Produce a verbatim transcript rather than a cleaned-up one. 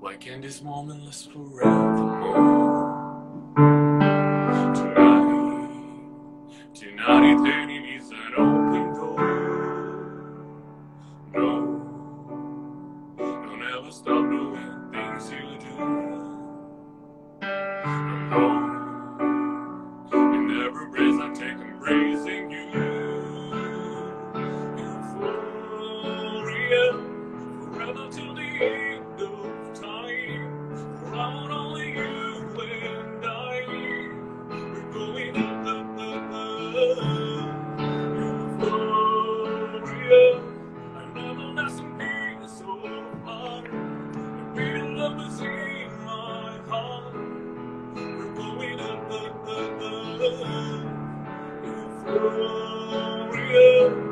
Why can't this moment last forevermore? Tonight, tonight eternity is an open door. No, don't ever stop doing things you do. I'm home, in every breath I take, I'm praising you. Euphoria, forever till the end of time. For out only you and I, we're going up, up, up, up. Euphoria, an everlasting peace of heart. The real love is in my heart. We're going up, up, up, up. Euphoria.